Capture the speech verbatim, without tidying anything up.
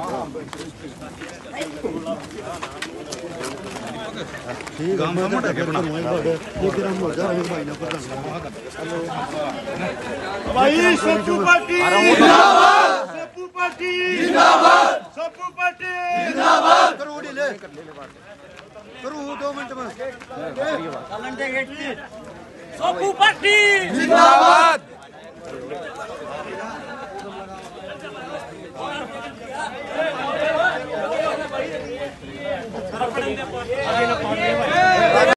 भाई सप्पू पार्टी जिंदाबाद, सप्पू पार्टी जिंदाबाद, सप्पू पार्टी जिंदाबाद। करो ले करो दो मिनट में सप्पू पार्टी जिंदाबाद।